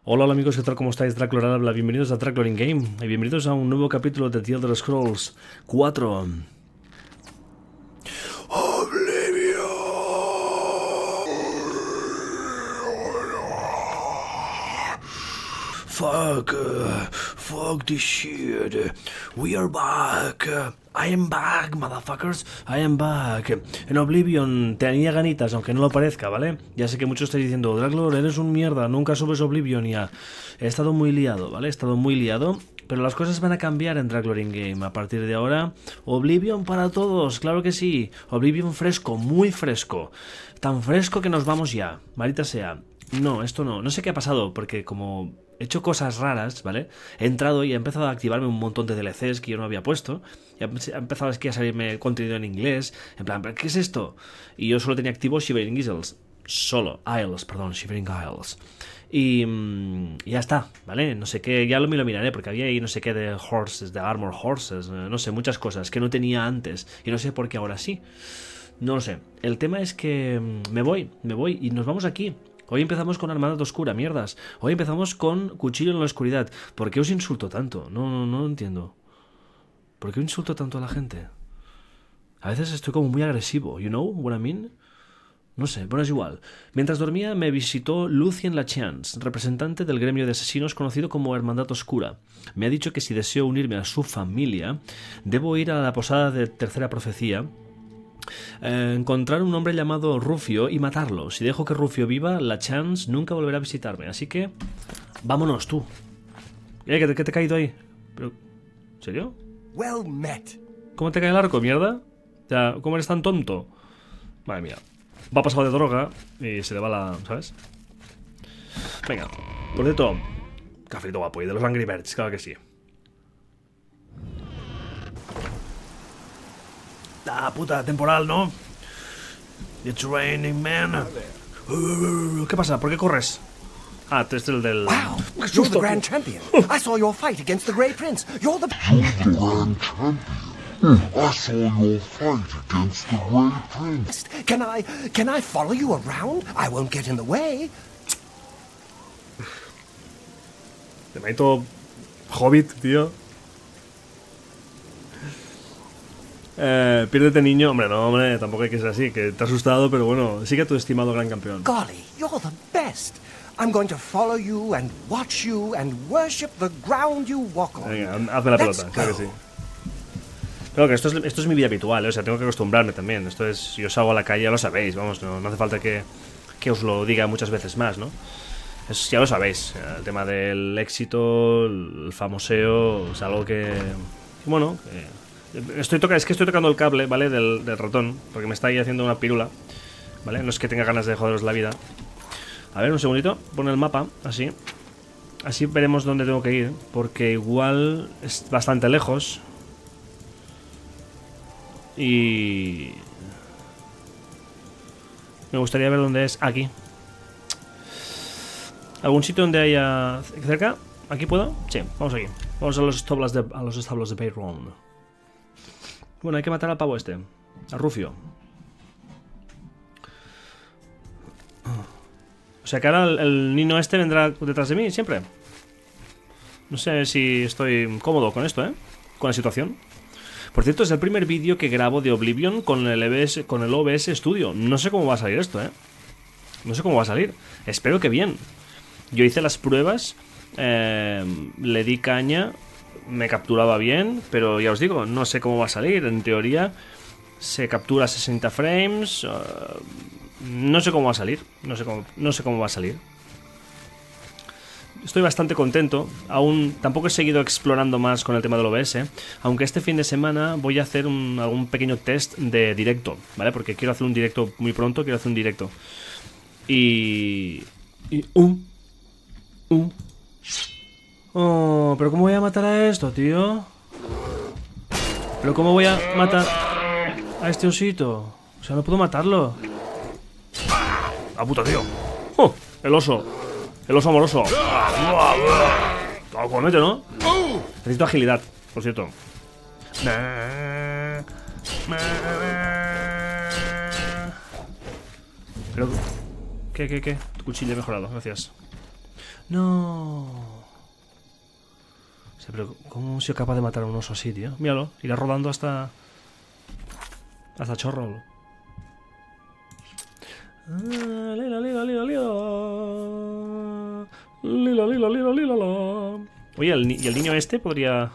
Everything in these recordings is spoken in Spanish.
Hola amigos, ¿qué tal? ¿Cómo estáis? Draclor habla, bienvenidos a Draclor in Game y bienvenidos a un nuevo capítulo de The Elder Scrolls 4. Oblivion. Fuck this shit. We are back. I am back, motherfuckers. I am back. En Oblivion tenía ganitas, aunque no lo parezca, ¿vale? Ya sé que muchos estáis diciendo, Draclor, eres un mierda, nunca subes Oblivion ya. He estado muy liado, ¿vale? He estado muy liado. Pero las cosas van a cambiar en Draclor in Game. A partir de ahora, Oblivion para todos, claro que sí. Oblivion fresco, muy fresco. Tan fresco que nos vamos ya. Marita sea. No, esto no. No sé qué ha pasado, porque como he hecho cosas raras, ¿vale? He entrado y he empezado a activarme un montón de DLCs que yo no había puesto. Y ha empezado a salirme contenido en inglés. En plan, ¿qué es esto? Y yo solo tenía activo Shivering Isles. Shivering Isles. Y ya está, ¿vale? No sé qué, ya me lo miraré, porque había ahí no sé qué de horses, de armor horses, no sé, muchas cosas que no tenía antes. Y no sé por qué ahora sí. No lo sé. El tema es que me voy y nos vamos aquí. Hoy empezamos con Hermandad Oscura, mierdas. Hoy empezamos con Cuchillo en la Oscuridad. ¿Por qué os insulto tanto? No lo entiendo. ¿Por qué insulto tanto a la gente? A veces estoy como muy agresivo, you know what I mean? No sé, bueno, es igual. Mientras dormía me visitó Lucien Lachance, representante del gremio de asesinos conocido como Hermandad Oscura. Me ha dicho que si deseo unirme a su familia, debo ir a la posada de Tercera Profecía, encontrar un hombre llamado Rufio y matarlo. Si dejo que Rufio viva, Lachance nunca volverá a visitarme. Así que, vámonos tú. ¿Qué te ha caído ahí? ¿Pero, ¿en serio? Well met. ¿Cómo te cae el arco, mierda? O sea, ¿cómo eres tan tonto? Madre mía. Va pasado de droga y se le va la... ¿sabes? Venga. Por cierto, cafecito guapo y de los Angry Birds, claro que sí. Ah, puta, temporal, ¿no? It's raining, man. ¿Qué pasa? ¿Por qué corres? Ah, este es el del... Wow, you're the Grand Champion. I saw your fight against the Grey Prince. You're the Grand Champion. I saw your fight against the Grey Prince. Can I follow you around? I won't get in the way. Te meto Hobbit, tío. Piérdete, niño. Hombre, tampoco hay que ser así. Que te ha asustado, pero bueno, sigue a tu estimado gran campeón. Golly, you're the best. I'm going to follow you and watch you and worship the ground you walk on. Venga, hazme la pelota, claro que sí. Claro que esto es mi vida habitual, o sea, tengo que acostumbrarme también. Esto es, si os salgo a la calle ya lo sabéis, vamos, no hace falta que os lo diga muchas veces más, ¿no? Ya lo sabéis, el tema del éxito, el famoseo, es algo que... Bueno, es que estoy tocando el cable, ¿vale? Del ratón, porque me está ahí haciendo una pirula, ¿vale? No es que tenga ganas de joderos la vida. A ver, un segundito, pon el mapa, así. Así veremos dónde tengo que ir, porque igual es bastante lejos. Y... me gustaría ver dónde es. Aquí. ¿Algún sitio donde haya cerca? ¿Aquí puedo? Sí, vamos aquí. Vamos a los establos de Bayron. Bueno, hay que matar al pavo este. A Rufio. O sea que ahora el niño este vendrá detrás de mí siempre. No sé si estoy cómodo con esto, con la situación. Por cierto, es el primer vídeo que grabo de Oblivion con el OBS Studio. No sé cómo va a salir esto, No sé cómo va a salir. Espero que bien. Yo hice las pruebas, le di caña, me capturaba bien, pero ya os digo, no sé cómo va a salir. En teoría se captura a 60 frames. No sé cómo va a salir. No sé cómo va a salir. Estoy bastante contento. Aún tampoco he seguido explorando más con el tema del OBS, aunque este fin de semana voy a hacer algún pequeño test de directo, ¿vale? Porque quiero hacer un directo muy pronto, Oh, pero ¿cómo voy a matar a esto, tío? ¿Pero cómo voy a matar a este osito? O sea, no puedo matarlo. ¡Ah, puta, tío! ¡Oh! El oso amoroso. Cojonete, ¿no? Necesito agilidad, por cierto. Pero... ¿Qué? Tu cuchillo mejorado, gracias. No. O sea, pero ¿cómo he sido capaz de matar a un oso así, tío? Míralo, irá rodando hasta Chorro. Lila, lila, lila, lila. Lila, lila, lila, lila, lila. Oye, ¿y el niño este podría...?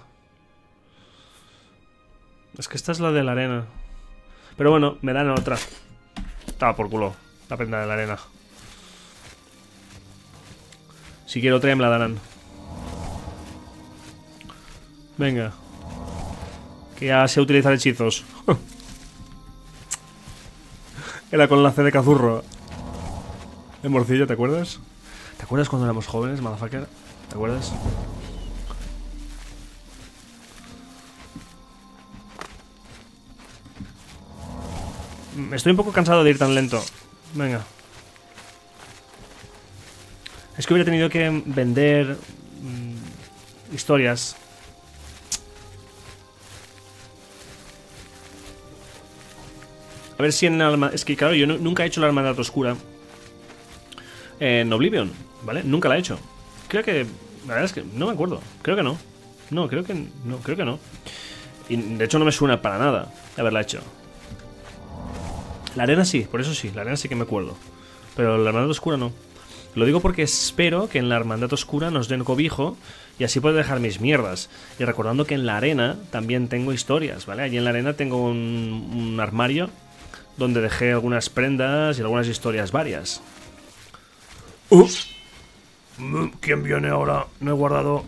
Es que esta es la de la arena. Pero bueno, me dan otra. Estaba por culo la prenda de la arena. Si quiero otra me la darán. Venga. Que ya sé utilizar hechizos. Era con la C de Cazurro. En Morcillo, ¿te acuerdas? ¿Te acuerdas cuando éramos jóvenes, motherfucker? ¿Te acuerdas? Estoy un poco cansado de ir tan lento. Venga. Es que hubiera tenido que vender historias. A ver si en la... Es que claro, yo nunca he hecho la Hermandad Oscura en Oblivion, ¿vale? Nunca la he hecho. Creo que... La verdad es que no me acuerdo. Creo que no. No, creo que no. Creo que no. Y de hecho no me suena para nada haberla hecho. La arena sí, por eso sí. La arena sí que me acuerdo. Pero la Hermandad Oscura no. Lo digo porque espero que en la Hermandad Oscura nos den cobijo y así puedo dejar mis mierdas. Y recordando que en la arena también tengo historias, ¿vale? Allí en la arena tengo un armario donde dejé algunas prendas y algunas historias varias. ¿Quién viene ahora? No he guardado...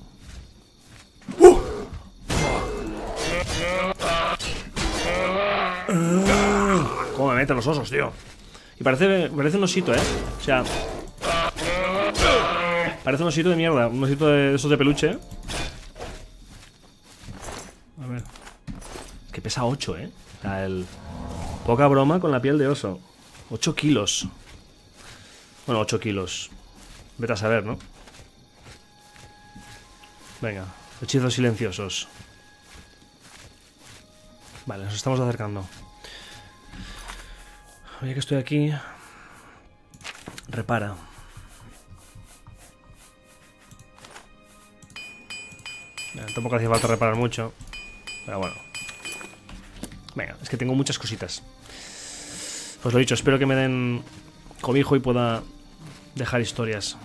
¿Cómo me meten los osos, tío? Y parece un osito, ¿eh? O sea... Parece un osito de mierda. Un osito de esos de peluche. A ver. Es que pesa 8, ¿eh? O sea, poca broma con la piel de oso. 8 kilos. Bueno, 8 kilos. Vete a saber, ¿no? Venga. Hechizos silenciosos. Vale, nos estamos acercando. Oye, que estoy aquí. Repara. Tampoco hacía falta reparar mucho. Pero bueno. Venga, es que tengo muchas cositas. Pues lo dicho, espero que me den cobijo y pueda dejar historias.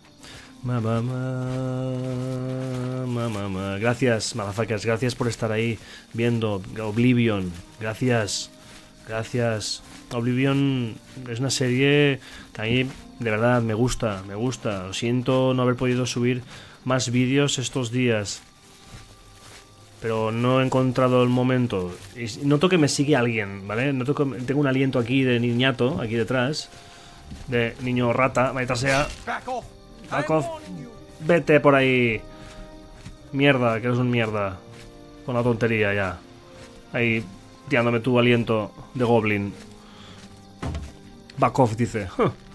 Gracias, motherfuckers. Gracias por estar ahí viendo Oblivion. Gracias. Gracias. Oblivion es una serie que a mí de verdad me gusta. Lo siento no haber podido subir más vídeos estos días, pero no he encontrado el momento. Y noto que me sigue alguien, ¿vale? Noto que tengo un aliento aquí de niñato, aquí detrás. De niño rata, maldita sea. Back off. Vete por ahí. Mierda, que eres un mierda. Con la tontería ya. Ahí tirándome tu aliento de goblin. Back off, dice.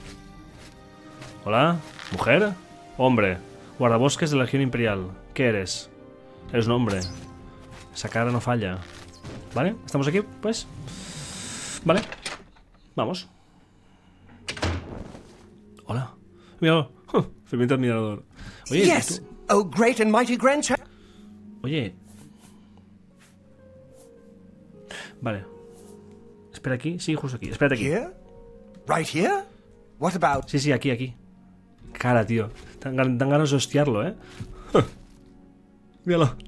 Hola, mujer, hombre, guardabosques de la Legión Imperial. ¿Qué eres? Eres un hombre. Esa cara no falla. ¿Vale? ¿Estamos aquí? Pues. Vale. Vamos. Hola. Míralo. Ferviente admirador. Oye, Yes, oh great and mighty grandchild. Oye. Vale. Espera aquí. Sí, justo aquí. Espérate aquí. Here? Right here? What about... Sí, sí, aquí. Cara, tío. Dan ganas de hostiarlo, ¿eh? Míralo.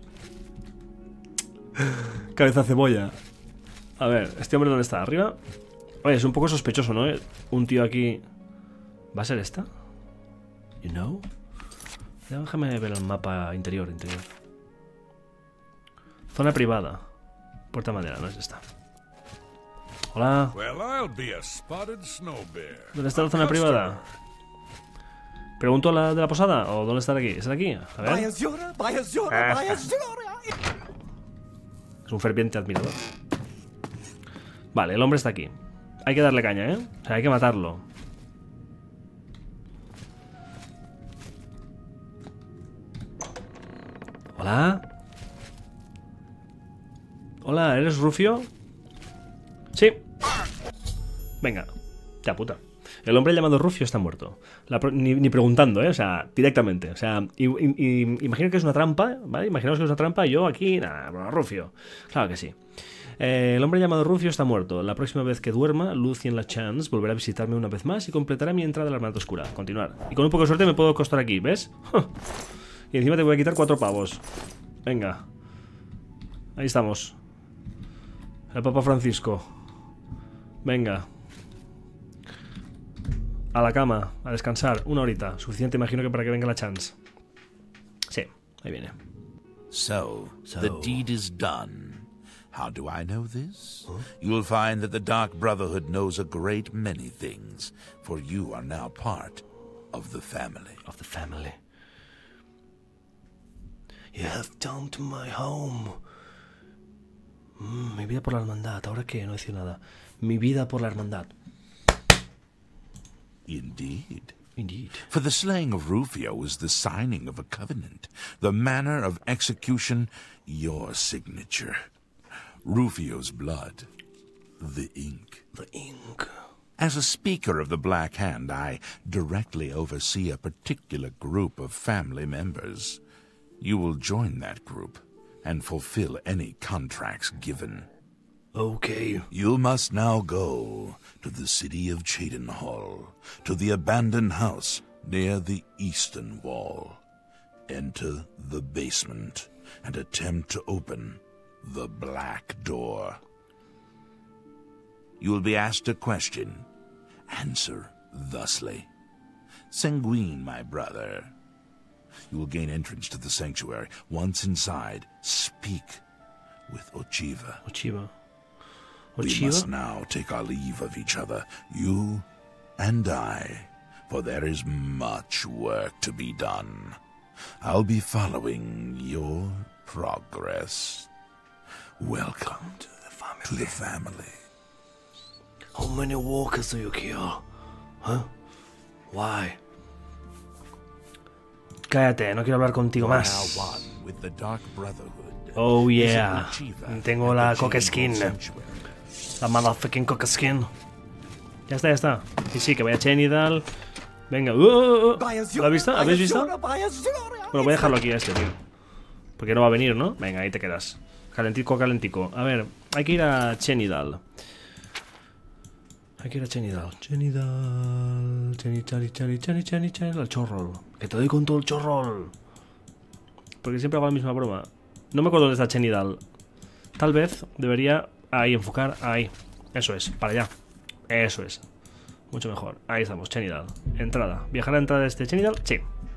Cabeza cebolla. A ver, ¿este hombre dónde está? ¿Arriba? Oye, es un poco sospechoso, ¿no? Un tío aquí... ¿Va a ser esta? You know? Déjame ver el mapa interior. Zona privada. Puerta de madera, no es esta. Hola. ¿Dónde está la zona privada? ¿Pregunto a la de la posada? ¿O dónde está aquí? ¿Es de aquí? A ver. Es un ferviente admirador. Vale, el hombre está aquí. Hay que darle caña, ¿eh? O sea, hay que matarlo. Hola. Hola, ¿eres Rufio? Sí. Venga. Ya puta. El hombre llamado Rufio está muerto. Ni preguntando, ¿eh? O sea, directamente. O sea, imagino que es una trampa, ¿vale? Imaginaos que es una trampa y yo aquí, nada, Rufio. Claro que sí. El hombre llamado Rufio está muerto. La próxima vez que duerma, Lucien LaChance volverá a visitarme una vez más y completará mi entrada a la hermandad oscura. Continuar. Y con un poco de suerte me puedo acostar aquí, ¿ves? Y encima te voy a quitar 4 pavos. Venga. Ahí estamos. El Papa Francisco. Venga. A la cama, a descansar, 1 horita. Suficiente, imagino que para que venga la chance. Sí, ahí viene. So, the deed is done. How do I know this? You'll find that the Dark Brotherhood knows a great many things, for you are now part of the family. Of the family. You have come to my home. Mi vida por la hermandad. ¿Ahora qué? No he dicho nada. Mi vida por la hermandad. Indeed. Indeed. For the slaying of Rufio was the signing of a covenant. The manner of execution, your signature. Rufio's blood, the ink. The ink. As a speaker of the Black Hand, I directly oversee a particular group of family members. You will join that group and fulfill any contracts given. Okay. You must now go to the city of Cheydinhal, to the abandoned house near the eastern wall. Enter the basement and attempt to open the Black Door. You will be asked a question. Answer thusly. Sanguine, my brother. You will gain entrance to the sanctuary. Once inside, speak with Ochiva. Ochiva. We must now take our leave of each other, you and I, for there is much work to be done. I'll be following your progress. Welcome to the family. How many walkers do you kill? Huh? Why? Cállate, no quiero hablar contigo más. Oh yeah. Tengo la coca skin. La motherfucking coca skin. Ya está, ya está. Y sí, que vaya Cheydinhal. Venga. ¿Lo has visto? ¿Habéis visto? Bueno, voy a dejarlo aquí a este, tío. Porque no va a venir, ¿no? Venga, ahí te quedas. Calentico, calentico. A ver, hay que ir a Cheydinhal. Hay que ir a Cheydinhal. Cheydinhal. Al chorrol. Que te doy con todo el chorrol. Porque siempre hago la misma broma. No me acuerdo dónde está Cheydinhal. Tal vez debería... Ahí, enfocar. Ahí. Eso es. Para allá. Eso es. Mucho mejor. Ahí estamos. Cheydinhal. Entrada. ¿Viajar a la entrada de este Cheydinhal? Sí.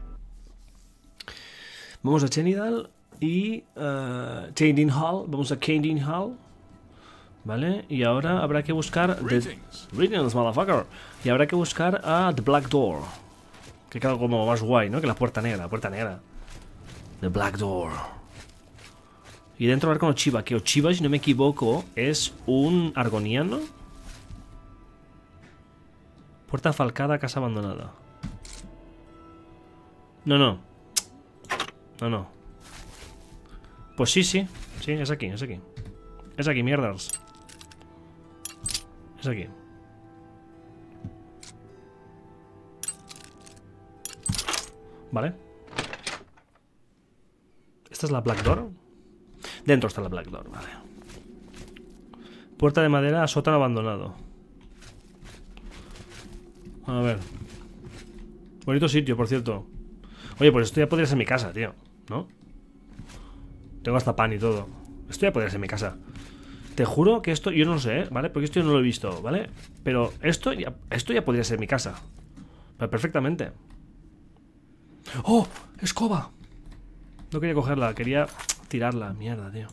Vamos a Cheydinhal. Y... Cheydinhal. Vamos a Cheydinhal. ¿Vale? Y ahora habrá que buscar... Greetings, motherfucker. Y habrá que buscar a The Black Door. Que queda como más guay, ¿no? Que la puerta negra. La puerta negra. The Black Door. Y dentro hablar con Ochiva. Que Ochiva, si no me equivoco, es un argoniano. Puerta falcada, casa abandonada. No. Pues sí. Sí, es aquí, es aquí. Es aquí, mierdas. Es aquí. Vale. ¿Esta es la Black Door? Dentro está la Black Door, vale. Puerta de madera a sótano abandonado. A ver. Bonito sitio, por cierto. Oye, pues esto ya podría ser mi casa, tío, ¿no? Tengo hasta pan y todo. Esto ya podría ser mi casa. Te juro que esto, yo no lo sé, ¿vale? Porque esto yo no lo he visto, ¿vale? Pero esto ya podría ser mi casa. Pero perfectamente. ¡Oh! ¡Escoba! No quería cogerla, quería tirarla. Mierda, tío.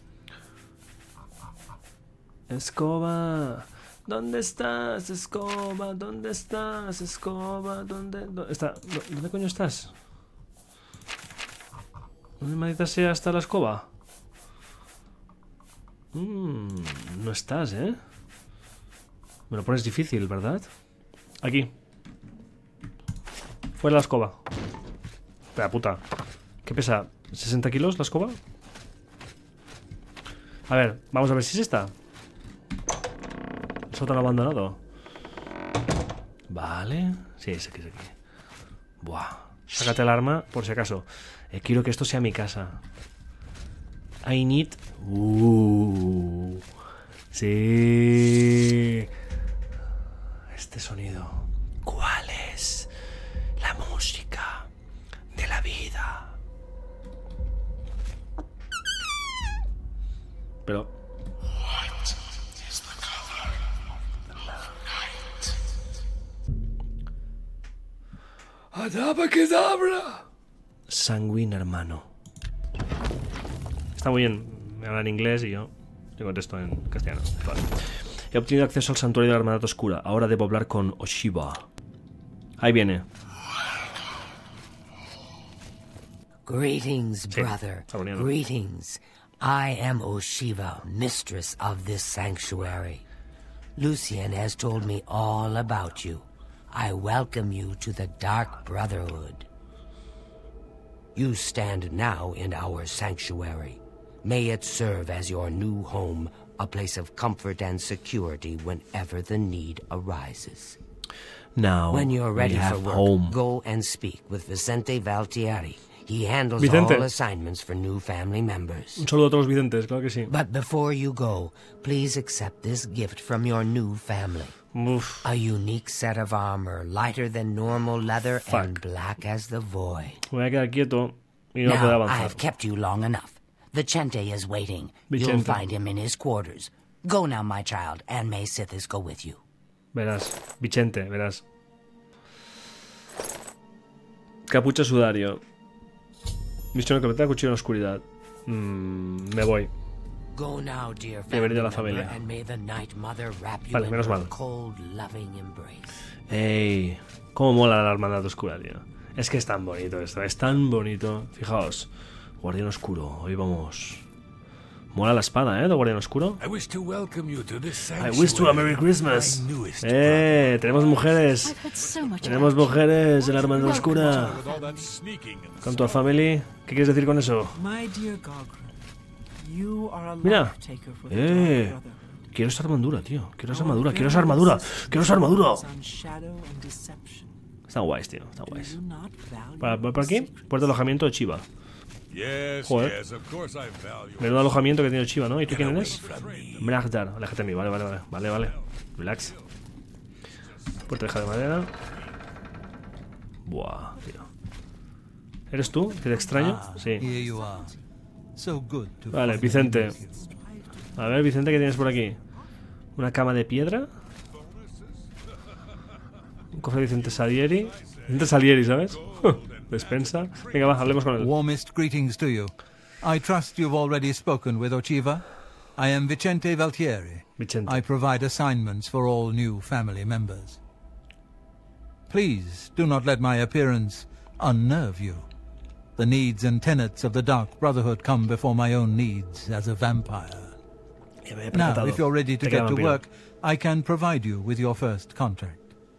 Escoba. ¿Dónde estás, escoba? ¿Dónde estás, escoba? ¿Dónde coño estás? ¿Dónde maldita sea está la escoba? No estás, ¿eh? Me lo pones difícil, ¿verdad? Aquí. Fuera la escoba. Espera, puta. ¿Qué pesa? ¿60 kilos la escoba? A ver, vamos a ver si es esta. Sótano abandonado. Vale. Sí, es aquí. Buah. Sácate el arma, por si acaso. Quiero que esto sea mi casa. I need... Sí. Este sonido. ¿Cuál es? La música de la vida. Pero... ¡Adaba Kedavra! Sanguín, hermano. Está muy bien. Me habla en inglés y yo contesto en castellano. Vale. He obtenido acceso al santuario de la Hermandad Oscura. Ahora debo hablar con Oshiba. Ahí viene. Greetings, brother. Greetings. I am Oshiva, mistress of this sanctuary. Lucien has told me all about you. I welcome you to the Dark Brotherhood. You stand now in our sanctuary. May it serve as your new home, a place of comfort and security whenever the need arises. Now, when you're ready for work, home. Go and speak with Vicente Valtieri. He handles Vicente. all assignments for new family members. Un saludo a todos los Vicentes, claro que sí. But before you go, please accept this gift from your new family. Uf. A unique set of armor, lighter than normal leather and black as the void. Me voy a quedar quieto y no puedo Now, avanzar. I've kept you long enough. Vicente is waiting. Vicente. You'll find him in his quarters. Go now, my child, and may Sithis go with you. Verás, Vicente, verás. Capucha sudario. Misión completa, cuchillo en la oscuridad. Me voy. Go now, dear Bienvenido a la family familia. member, and may the Night Mother wrap you Vale, in menos her mal. cold, loving embrace. Ey, cómo mola la Hermandad Oscura, tío. Es que es tan bonito esto, es tan bonito. Fijaos, Guardián Oscuro, hoy vamos. Mola la espada, de Guardián Oscuro. I wish to welcome you to this I wish you a Merry Christmas. My newest Tenemos mujeres. I've heard so much Tenemos about mujeres en la Hermandad Oscura. with all that sneaking and Con tu family, ¿qué quieres decir con eso? My dear Gogren, you are a Mira. life taker for the Dark Brother. Quiero esa armadura, tío. Quiero esa armadura, quiero esa armadura. Quiero esa armadura. On shadow and deception. Están guays, tío. Están Do guays. you not value ¿Por aquí? secrets? Puerta de alojamiento de Chiva. yes, Joder. yes, of course I value. Menudo alojamiento que tiene Chiva, ¿no? ¿Y tú Get quién away eres? from me. Bragdar. Aléjate de mí. Vale. Relax. Puerta de madera. Buah, tío. ¿Eres tú? ¿Que te extraño? Sí. Here you are. So good to Vale, finally Vicente. meet you. A ver, Vicente, ¿qué tienes por aquí? ¿Una cama de piedra? Un cofre de Vicente Salieri. Vicente Salieri, ¿sabes? Despensa. Venga, va, hablemos con él. Warmest greetings to you. I trust you've already spoken with Ochiva. I am Vicente Valtieri. Vicente. I provide assignments for all new family members. Please do not let my appearance unnerve you. The needs and tenets of the Dark Brotherhood come before my own needs as a vampire. Ya me he Now, percatado. if you're ready to Te queda get to vampiro. work, I can provide you with your first contract.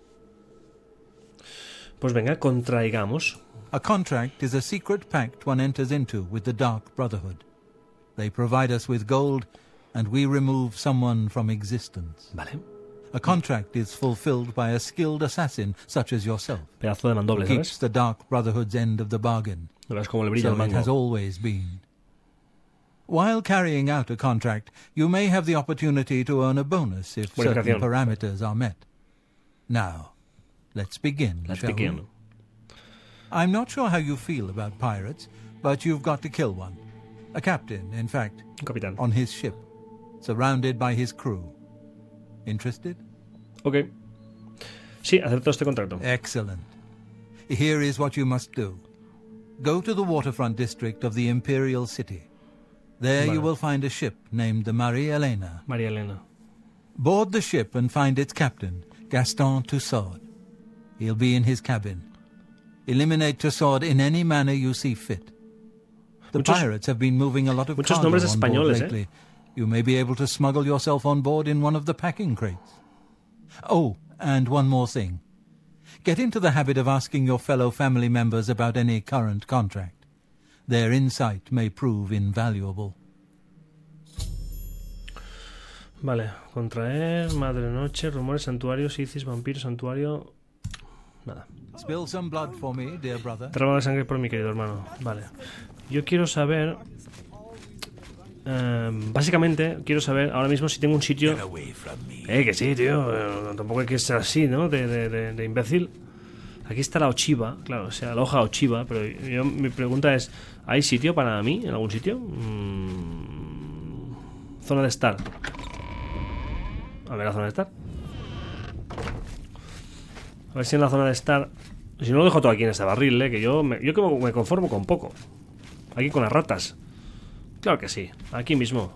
Pues venga, contraigamos. A contract is a secret pact one enters into with the Dark Brotherhood. They provide us with gold, and we remove someone from existence. Vale. A contract is fulfilled by a skilled assassin such as yourself, Pedazo de who mandoble, keeps ¿sabes? the Dark Brotherhood's end of the bargain. Verás cómo le brilla So el it has mango. always been. While carrying out a contract, you may have the opportunity to earn a bonus if certain Bonificación. parameters are met. Now, let's begin, Let's shall we? begin. I'm not sure how you feel about pirates, but you've got to kill one. A captain, in fact, Un capitán. on his ship, surrounded by his crew. Interested? Ok. Sí, acepto este contrato. Excellent. Here is what you must do. Go to the waterfront district of the Imperial City. There you Vale. will find a ship named the Maria Elena. María Elena. Board the ship and find its captain, Gaston Tussaud. He'll be in his cabin. Eliminate Tussaud in any manner you see fit. The Muchos- pirates have been moving a lot of muchos cargo nombres on board españoles, lately. You may be able to smuggle yourself on board in one of the packing crates. Oh, and one more thing. Get into the habit of asking your fellow family members about any current contract. Their insight may prove invaluable. Vale. Contraer, Madre Noche, Rumores, Santuario, Isis, Vampiro, Santuario. Nada. Spill some blood for me, dear brother. Derrama de sangre por mi querido hermano. Vale. Yo quiero saber... básicamente, quiero saber ahora mismo si tengo un sitio... que sí, tío. Tampoco hay que ser así, ¿no? De imbécil. Aquí está la ochiva, claro, o sea, la hoja ochiva. Pero mi pregunta es, ¿hay sitio para mí en algún sitio? Zona de estar. A ver la zona de estar. A ver si en la zona de estar... Si no lo dejo todo aquí en este barril, que yo me conformo con poco. Aquí con las ratas. Claro que sí, aquí mismo.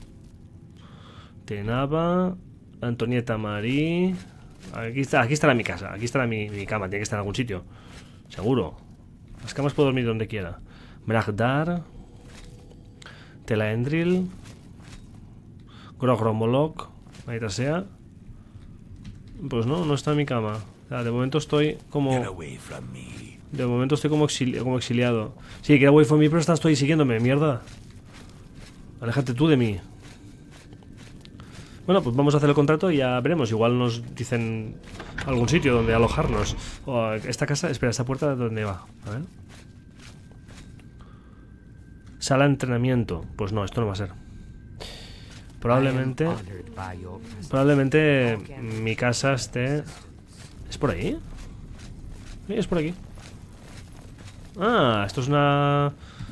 Tenaba, Antonieta Marí. Aquí estará mi casa. Aquí estará mi cama, tiene que estar en algún sitio. Seguro. Las camas puedo dormir donde quiera. Bragdar. Telaendril. Grogromolok. Ahí sea. Pues no está en mi cama. O sea, de momento estoy como... De momento estoy como exiliado. Sí, get away from me, pero estoy siguiéndome, mierda. Aléjate tú de mí. Bueno, pues vamos a hacer el contrato y ya veremos. Igual nos dicen algún sitio donde alojarnos. O esta casa, espera, esta puerta ¿de dónde va? A ver. Sala de entrenamiento. Pues no, esto no va a ser. Probablemente mi casa esté... ¿Es por ahí? Sí, es por aquí. Ah, esto es una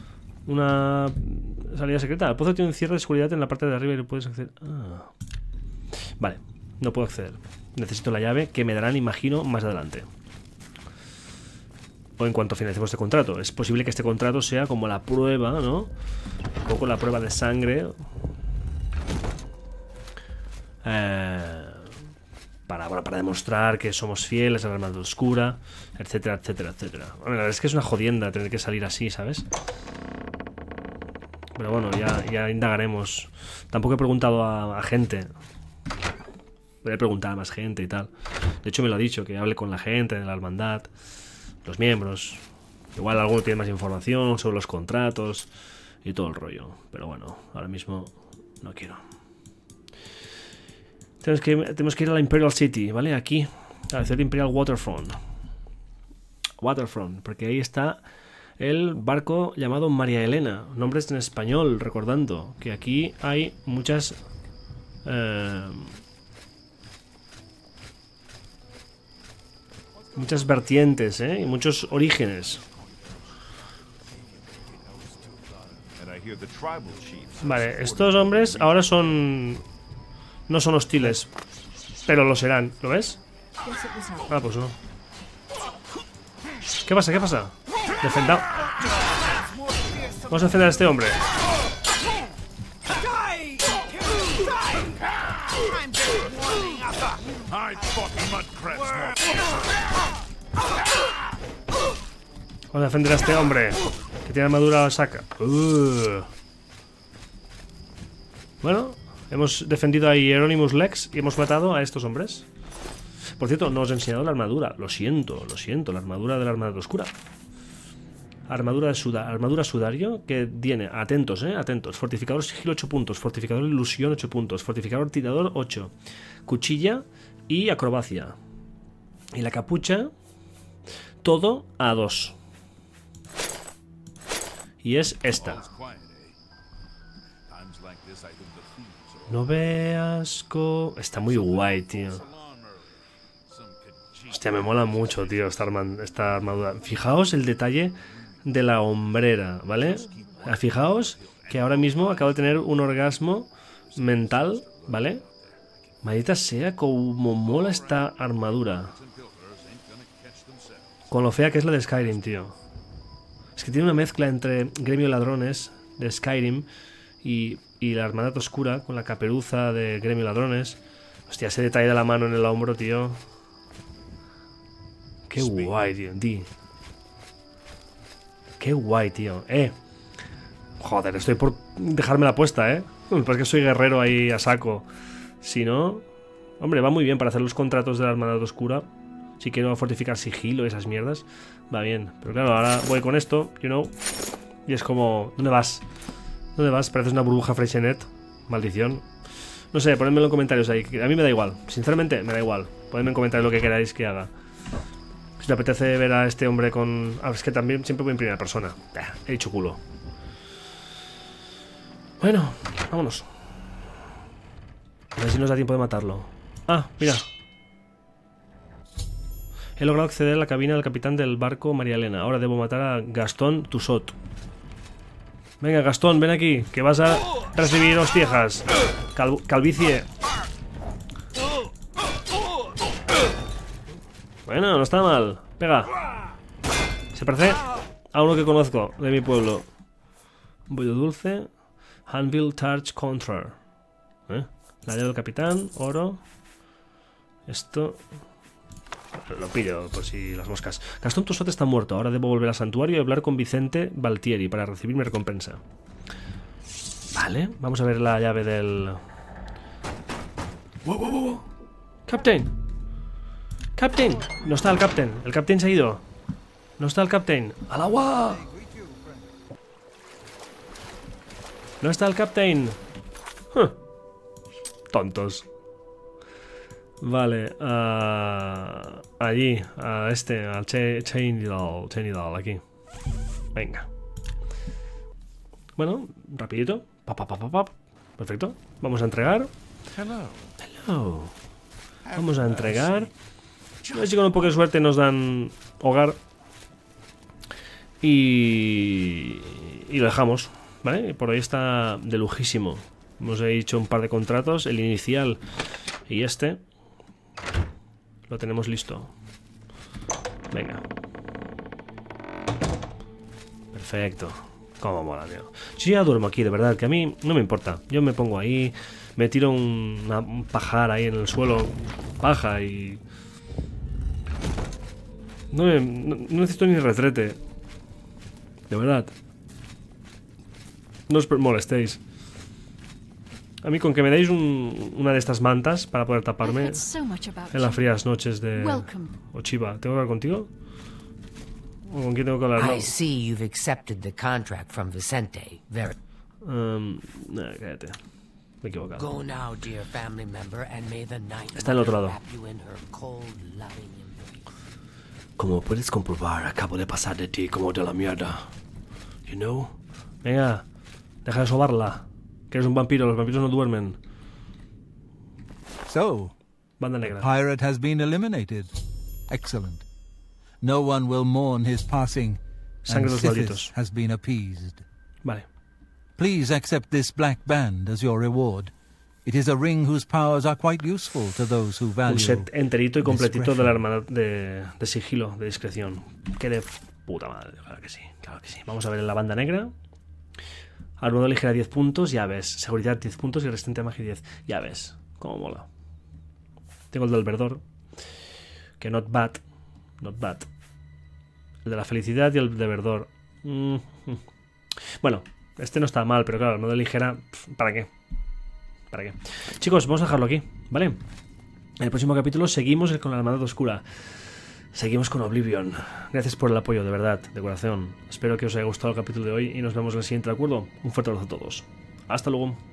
salida secreta. El pozo tiene un cierre de seguridad en la parte de arriba y no puedes acceder. Ah. Vale, no puedo acceder. Necesito la llave que me darán, imagino, más adelante. O en cuanto finalicemos este contrato. Es posible que este contrato sea como la prueba, ¿no? Un poco la prueba de sangre. Para demostrar que somos fieles a la armadura oscura, etcétera, etcétera, etcétera. Bueno, la verdad es que es una jodienda tener que salir así, ¿sabes? Pero bueno, ya indagaremos. Tampoco he preguntado a gente. Voy a preguntar a más gente y tal. De hecho me lo ha dicho, que hable con la gente de la hermandad, los miembros. Igual alguno tiene más información sobre los contratos y todo el rollo. Pero bueno, ahora mismo no quiero. Tenemos que ir a la Imperial City, ¿vale? Aquí, a la ciudad de Imperial Waterfront. Porque ahí está el barco llamado María Elena. Nombres en español, recordando que aquí hay muchas... muchas vertientes, y muchos orígenes. Vale, estos hombres ahora son... No son hostiles, pero lo serán. ¿Lo ves? Ah, pues no. ¿Qué pasa? ¿Qué pasa? Defendamos. Vamos a defender a este hombre. Vamos a defender a este hombre que tiene armadura saca. Bueno, hemos defendido a Hieronymus Lex y hemos matado a estos hombres. Por cierto, no os he enseñado la armadura. Lo siento, la armadura de la armadura oscura. Armadura sudario que tiene, atentos, atentos. Fortificador sigilo 8 puntos, fortificador ilusión 8 puntos, fortificador tirador 8, cuchilla y acrobacia. Y la capucha, todo a 2. Y es esta. No veas está muy guay, tío. Hostia, me mola mucho, tío, esta armadura. Fijaos el detalle de la hombrera, ¿vale? Fijaos que ahora mismo acabo de tener un orgasmo mental, ¿vale? Maldita sea, como mola esta armadura. Con lo fea que es la de Skyrim, tío. Es que tiene una mezcla entre Gremio de Ladrones de Skyrim y la hermandad oscura con la caperuza de Gremio de Ladrones. Hostia, ese detalle de la mano en el hombro, tío. Qué guay, tío. Qué guay, tío. Joder, estoy por dejarme la puesta, Porque es que soy guerrero ahí a saco. Si no... Hombre, va muy bien para hacer los contratos de la hermandad oscura. Si quiero fortificar sigilo y esas mierdas, va bien. Pero claro, ahora voy con esto, y es como... ¿Dónde vas? ¿Dónde vas? Pareces una burbuja Freixenet. Maldición. No sé, ponedmelo en comentarios ahí. A mí me da igual. Sinceramente, me da igual. Ponedme en comentarios lo que queráis que haga. Si te apetece ver a este hombre con... Ah, es que también siempre voy en primera persona. He dicho culo. Bueno, vámonos. A ver si nos da tiempo de matarlo. Ah, mira. He logrado acceder a la cabina del capitán del barco María Elena. Ahora debo matar a Gastón Tussaud. Venga, Gastón, ven aquí, que vas a recibir hostiejas. Calvicie. Bueno, no está mal. Pega. Se parece a uno que conozco de mi pueblo. Un bollo dulce. Anvil Tarch Contra. La llave del capitán, oro. Esto lo pillo por si las moscas. Gastón Tussaud está muerto. Ahora debo volver al santuario y hablar con Vicente Valtieri para recibir mi recompensa. Vale, vamos a ver la llave del... ¡Captain! ¡Captain! No está el Captain. El Captain se ha ido. No está el Captain. ¡Al agua! No está el Captain. Tontos. Vale, allí, a este, al Chainidal, aquí. Venga. Bueno, rapidito. Perfecto. Vamos a entregar. Hello. Vamos a entregar. A ver si con un poco de suerte nos dan hogar. Y lo dejamos, ¿vale? Y por ahí está de lujísimo. Hemos hecho un par de contratos, el inicial y este. Lo tenemos listo. Venga. Perfecto. Cómo mola, tío. Si ya duermo aquí, de verdad, que a mí no me importa. Yo me pongo ahí, me tiro un pajar ahí en el suelo, paja y... No necesito ni retrete. De verdad. No os molestéis. A mí con que me deis una de estas mantas para poder taparme en las frías noches de Ochiba. ¿Tengo que hablar contigo? ¿O con quién tengo que hablar? No. I see you've accepted the contract from Vicente. Cállate. Me he equivocado. Go now, dear family member, and may the night Está en el otro lado. wrap you in her cold, loving embrace. Como puedes comprobar, acabo de pasar de ti como de la mierda. You know? Venga, deja de sobarla. Que eres un vampiro, los vampiros no duermen. So, Banda the negra. pirate has been eliminated. Excellent. No one will mourn his passing, Sangre and de los Sithis malditos. has been appeased. Vale. Please accept this black band as your reward. It is a ring whose powers are quite useful to those who value Un set enterito y completito de la discretion. hermandad de sigilo, de discreción. Que de puta madre, claro que sí, claro que sí. Vamos a ver en la banda negra. Armadura ligera 10 puntos, ya ves. Seguridad 10 puntos y resistente a magia 10. Ya ves, cómo mola. Tengo el del verdor. Que not bad. Not bad. El de la felicidad y el de verdor. Bueno, este no está mal, pero claro, armadura ligera, ¿para qué? ¿Para qué? Chicos, vamos a dejarlo aquí, ¿vale? En el próximo capítulo seguimos con la hermandad oscura. Seguimos con Oblivion. Gracias por el apoyo, de verdad, de corazón. Espero que os haya gustado el capítulo de hoy y nos vemos en el siguiente, ¿de acuerdo? Un fuerte abrazo a todos. Hasta luego.